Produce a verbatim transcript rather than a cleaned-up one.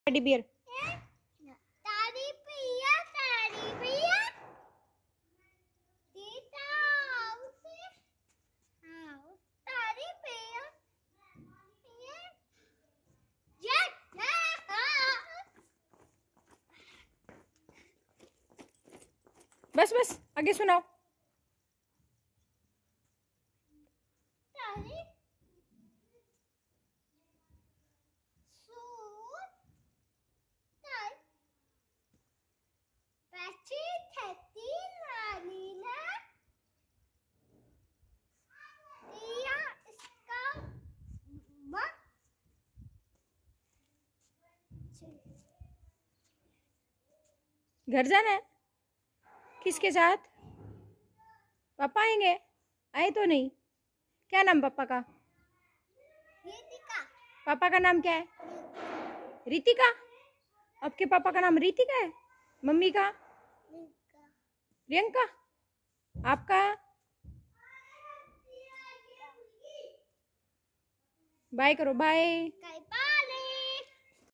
Teddy bear. तारी पिया तारी पिया तीता उसे हां तारी पिया ये जट बस बस आगे सुनाओ। तारी घर जाना है? किसके साथ? पापा आएंगे? आए तो नहीं? क्या नाम पापा का? रितिका। पापा का नाम क्या है? रितिका। आपके पापा का नाम रितिका है? मम्मी का? प्रियंका। आपका? बाय करो, बाय।